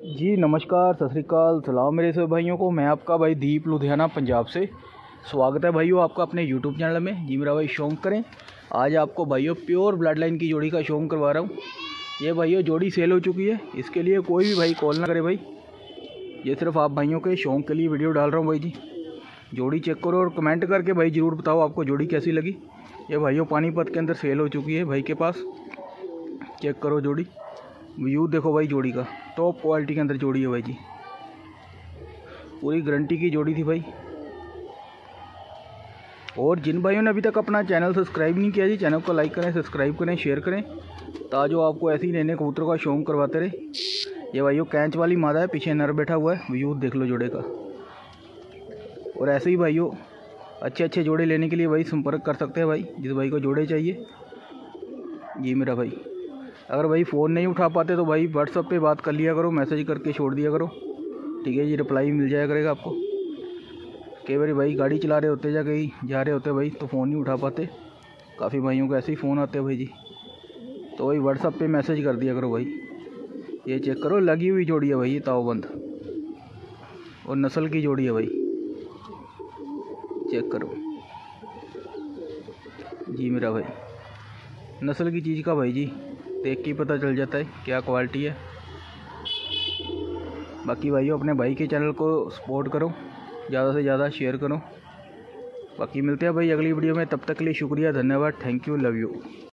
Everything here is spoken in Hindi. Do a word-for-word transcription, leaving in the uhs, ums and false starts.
जी नमस्कार, सत श्री अकाल, सलाम मेरे सभी भाइयों को। मैं आपका भाई दीप लुधियाना पंजाब से स्वागत है भाइयों आपका अपने यूट्यूब चैनल में। जी मेरा भाई शौक करें, आज आपको भाइयों प्योर ब्लड लाइन की जोड़ी का शौक करवा रहा हूँ। ये भाइयों जोड़ी सेल हो चुकी है, इसके लिए कोई भी भाई कॉल ना करे भाई। ये सिर्फ आप भाइयों के शौक के लिए वीडियो डाल रहा हूँ भाई जी। जोड़ी चेक करो और कमेंट करके भाई ज़रूर बताओ आपको जोड़ी कैसी लगी। ये भाइयों पानीपत के अंदर सेल हो चुकी है भाई के पास। चेक करो जोड़ी, व्यू देखो भाई जोड़ी का, टॉप क्वालिटी के अंदर जोड़ी है भाई जी। पूरी गारंटी की जोड़ी थी भाई। और जिन भाइयों ने अभी तक अपना चैनल सब्सक्राइब नहीं किया जी, चैनल को लाइक करें, सब्सक्राइब करें, शेयर करें, ताजो आपको ऐसे ही नए नए कबूतरों का शौक करवाते रहे। ये भाइयों कैंच वाली मादा है, पीछे नर बैठा हुआ है, व्यू देख लो जोड़े का। और ऐसे ही भाइयों अच्छे अच्छे जोड़े लेने के लिए भाई संपर्क कर सकते हैं भाई, जिस भाई को जोड़े चाहिए। जी मेरा भाई, अगर भाई फ़ोन नहीं उठा पाते तो भाई व्हाट्सअप पे बात कर लिया करो, मैसेज करके छोड़ दिया करो, ठीक है जी। रिप्लाई मिल जाया करेगा आपको। कई बार भाई गाड़ी चला रहे होते या कहीं जा रहे होते भाई तो फ़ोन नहीं उठा पाते। काफ़ी भाइयों को ऐसे ही फ़ोन आते हैं भाई जी, तो भाई व्हाट्सअप पे मैसेज कर दिया करो भाई। ये चेक करो, लगी हुई जोड़ी है भाई, ये तावबंद और नस्ल की जोड़ी है भाई। चेक करो जी मेरा भाई, नस्ल की चीज़ का भाई जी देख के पता चल जाता है क्या क्वालिटी है। बाकी भाइयों अपने भाई के चैनल को सपोर्ट करो, ज़्यादा से ज़्यादा शेयर करो। बाकी मिलते हैं भाई अगली वीडियो में, तब तक के लिए शुक्रिया, धन्यवाद, थैंक यू, लव यू।